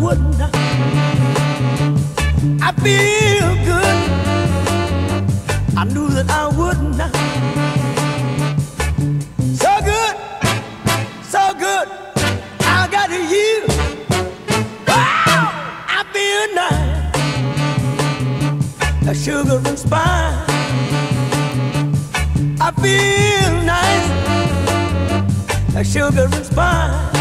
wouldn't. I feel good. I knew that I wouldn't. So good, so good. I got you. Wow, I feel nice. A sugar and spice. I feel nice. A sugar and spice.